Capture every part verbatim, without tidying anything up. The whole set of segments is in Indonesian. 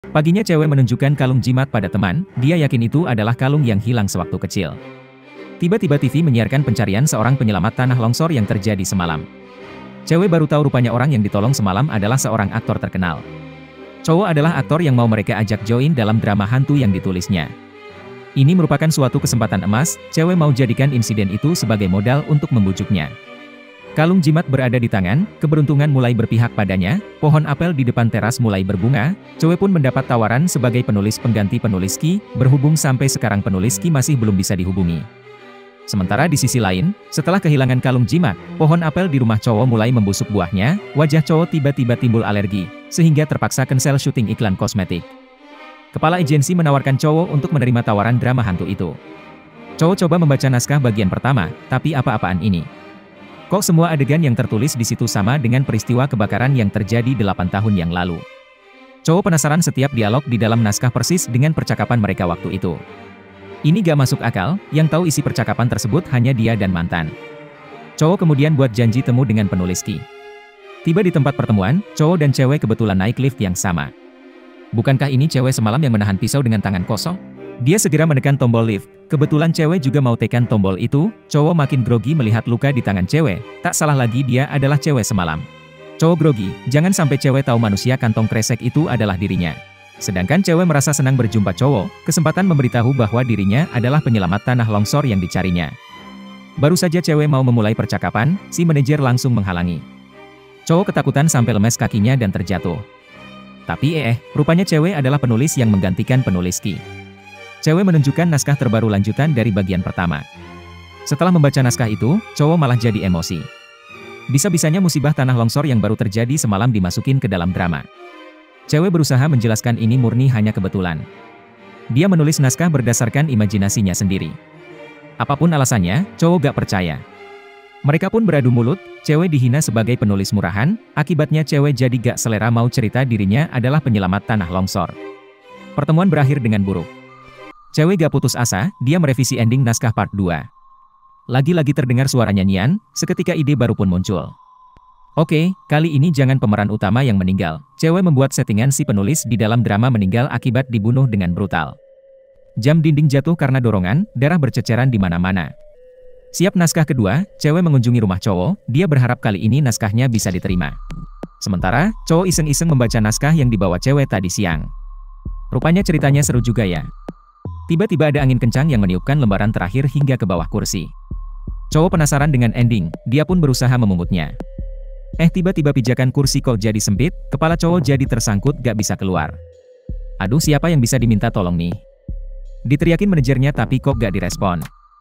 Paginya cewek menunjukkan kalung jimat pada teman, dia yakin itu adalah kalung yang hilang sewaktu kecil. Tiba-tiba T V menyiarkan pencarian seorang penyelamat tanah longsor yang terjadi semalam. Cewek baru tahu rupanya orang yang ditolong semalam adalah seorang aktor terkenal. Cowok adalah aktor yang mau mereka ajak join dalam drama hantu yang ditulisnya. Ini merupakan suatu kesempatan emas, cewek mau jadikan insiden itu sebagai modal untuk membujuknya. Kalung jimat berada di tangan, keberuntungan mulai berpihak padanya, pohon apel di depan teras mulai berbunga, cewek pun mendapat tawaran sebagai penulis pengganti penulis Ki, berhubung sampai sekarang penulis Ki masih belum bisa dihubungi. Sementara di sisi lain, setelah kehilangan kalung jimat, pohon apel di rumah cowok mulai membusuk buahnya, wajah cowok tiba-tiba timbul alergi, sehingga terpaksa cancel syuting iklan kosmetik. Kepala agensi menawarkan cowok untuk menerima tawaran drama hantu itu. Cowok coba membaca naskah bagian pertama, tapi apa-apaan ini? Kok semua adegan yang tertulis di situ sama dengan peristiwa kebakaran yang terjadi delapan tahun yang lalu? Cowok penasaran setiap dialog di dalam naskah persis dengan percakapan mereka waktu itu. Ini gak masuk akal, yang tahu isi percakapan tersebut hanya dia dan mantan. Cowok kemudian buat janji temu dengan penulis Ki. Tiba di tempat pertemuan, cowok dan cewek kebetulan naik lift yang sama. Bukankah ini cewek semalam yang menahan pisau dengan tangan kosong? Dia segera menekan tombol lift. Kebetulan cewek juga mau tekan tombol itu, cowok makin grogi melihat luka di tangan cewek. Tak salah lagi dia adalah cewek semalam. Cowok grogi, jangan sampai cewek tahu manusia kantong kresek itu adalah dirinya. Sedangkan cewek merasa senang berjumpa cowok, kesempatan memberitahu bahwa dirinya adalah penyelamat tanah longsor yang dicarinya. Baru saja cewek mau memulai percakapan, si manajer langsung menghalangi. Cowok ketakutan sampai lemes kakinya dan terjatuh. Tapi eh, rupanya cewek adalah penulis yang menggantikan penulis Ki. Cewek menunjukkan naskah terbaru lanjutan dari bagian pertama. Setelah membaca naskah itu, cowok malah jadi emosi. Bisa-bisanya musibah tanah longsor yang baru terjadi semalam dimasukin ke dalam drama. Cewek berusaha menjelaskan ini murni hanya kebetulan. Dia menulis naskah berdasarkan imajinasinya sendiri. Apapun alasannya, cowok gak percaya. Mereka pun beradu mulut, cewek dihina sebagai penulis murahan, akibatnya cewek jadi gak selera mau cerita dirinya adalah penyelamat tanah longsor. Pertemuan berakhir dengan buruk. Cewek gak putus asa, dia merevisi ending naskah part dua. Lagi-lagi terdengar suara nyanyian, seketika ide baru pun muncul. Oke, kali ini jangan pemeran utama yang meninggal. Cewek membuat settingan si penulis di dalam drama meninggal akibat dibunuh dengan brutal. Jam dinding jatuh karena dorongan, darah berceceran di mana-mana. Siap naskah kedua, cewek mengunjungi rumah cowok, dia berharap kali ini naskahnya bisa diterima. Sementara, cowok iseng-iseng membaca naskah yang dibawa cewek tadi siang. Rupanya ceritanya seru juga ya. Tiba-tiba ada angin kencang yang meniupkan lembaran terakhir hingga ke bawah kursi. Cowok penasaran dengan ending, dia pun berusaha memungutnya. Eh tiba-tiba pijakan kursi kok jadi sempit, kepala cowok jadi tersangkut gak bisa keluar. Aduh siapa yang bisa diminta tolong nih? Diteriakin manajernya tapi kok gak direspon.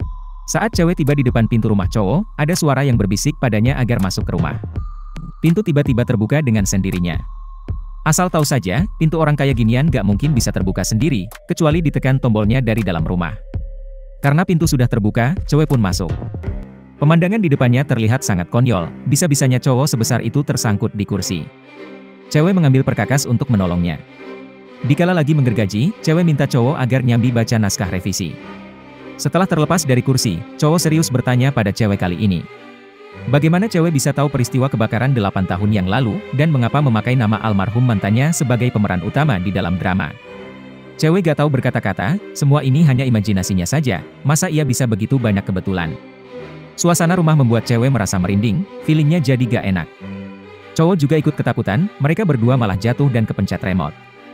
Saat cewek tiba di depan pintu rumah cowok, ada suara yang berbisik padanya agar masuk ke rumah. Pintu tiba-tiba terbuka dengan sendirinya. Asal tahu saja, pintu orang kaya ginian gak mungkin bisa terbuka sendiri, kecuali ditekan tombolnya dari dalam rumah. Karena pintu sudah terbuka, cewek pun masuk. Pemandangan di depannya terlihat sangat konyol, bisa-bisanya cowok sebesar itu tersangkut di kursi. Cewek mengambil perkakas untuk menolongnya. Dikala lagi menggergaji, cewek minta cowok agar nyambi baca naskah revisi. Setelah terlepas dari kursi, cowok serius bertanya pada cewek kali ini. Bagaimana cewek bisa tahu peristiwa kebakaran delapan tahun yang lalu, dan mengapa memakai nama almarhum mantannya sebagai pemeran utama di dalam drama? Cewek gak tahu berkata-kata, semua ini hanya imajinasinya saja, masa ia bisa begitu banyak kebetulan? Suasana rumah membuat cewek merasa merinding, feelingnya jadi gak enak. Cowok juga ikut ketakutan, mereka berdua malah jatuh dan kepencet remote.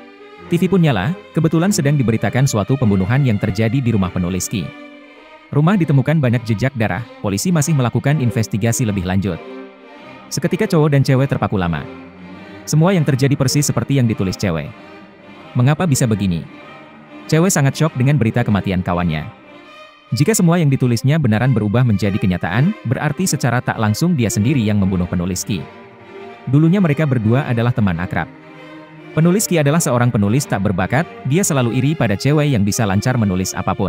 T V pun nyala, kebetulan sedang diberitakan suatu pembunuhan yang terjadi di rumah penulis Ki. Rumah ditemukan banyak jejak darah, polisi masih melakukan investigasi lebih lanjut. Seketika cowok dan cewek terpaku lama. Semua yang terjadi persis seperti yang ditulis cewek. Mengapa bisa begini? Cewek sangat syok dengan berita kematian kawannya. Jika semua yang ditulisnya benaran berubah menjadi kenyataan, berarti secara tak langsung dia sendiri yang membunuh penulis Ki. Dulunya mereka berdua adalah teman akrab. Penulis Ki adalah seorang penulis tak berbakat, dia selalu iri pada cewek yang bisa lancar menulis apapun.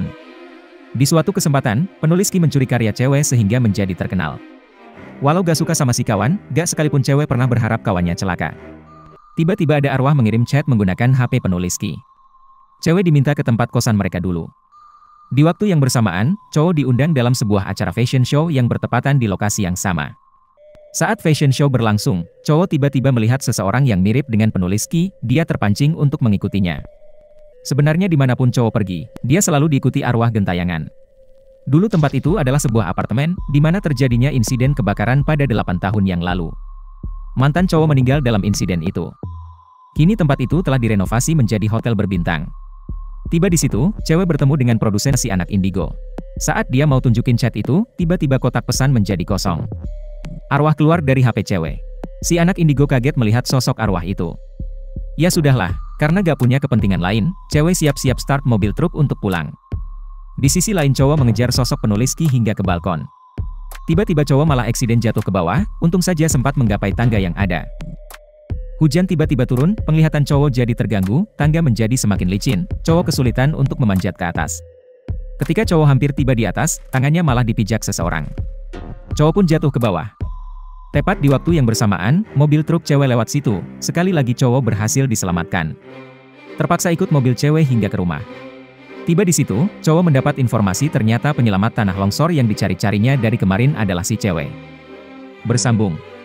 Di suatu kesempatan, penulis Ki mencuri karya cewek sehingga menjadi terkenal. Walau gak suka sama si kawan, gak sekalipun cewek pernah berharap kawannya celaka. Tiba-tiba ada arwah mengirim chat menggunakan H P penulis Ki. Cewek diminta ke tempat kosan mereka dulu. Di waktu yang bersamaan, cowok diundang dalam sebuah acara fashion show yang bertepatan di lokasi yang sama. Saat fashion show berlangsung, cowok tiba-tiba melihat seseorang yang mirip dengan penulis Ki, dia terpancing untuk mengikutinya. Sebenarnya dimanapun cowok pergi, dia selalu diikuti arwah gentayangan. Dulu tempat itu adalah sebuah apartemen, di mana terjadinya insiden kebakaran pada delapan tahun yang lalu. Mantan cowok meninggal dalam insiden itu. Kini tempat itu telah direnovasi menjadi hotel berbintang. Tiba di situ, cewek bertemu dengan produsen si anak indigo. Saat dia mau tunjukin chat itu, tiba-tiba kotak pesan menjadi kosong. Arwah keluar dari H P cewek. Si anak indigo kaget melihat sosok arwah itu. Ya sudahlah, karena gak punya kepentingan lain, cewek siap-siap start mobil truk untuk pulang. Di sisi lain cowok mengejar sosok penulis Ki hingga ke balkon. Tiba-tiba cowok malah eksiden jatuh ke bawah, untung saja sempat menggapai tangga yang ada. Hujan tiba-tiba turun, penglihatan cowok jadi terganggu, tangga menjadi semakin licin, cowok kesulitan untuk memanjat ke atas. Ketika cowok hampir tiba di atas, tangannya malah dipijak seseorang. Cowok pun jatuh ke bawah. Tepat di waktu yang bersamaan, mobil truk cewek lewat situ, sekali lagi cowok berhasil diselamatkan. Terpaksa ikut mobil cewek hingga ke rumah. Tiba di situ, cowok mendapat informasi ternyata penyelamat tanah longsor yang dicari-carinya dari kemarin adalah si cewek. Bersambung.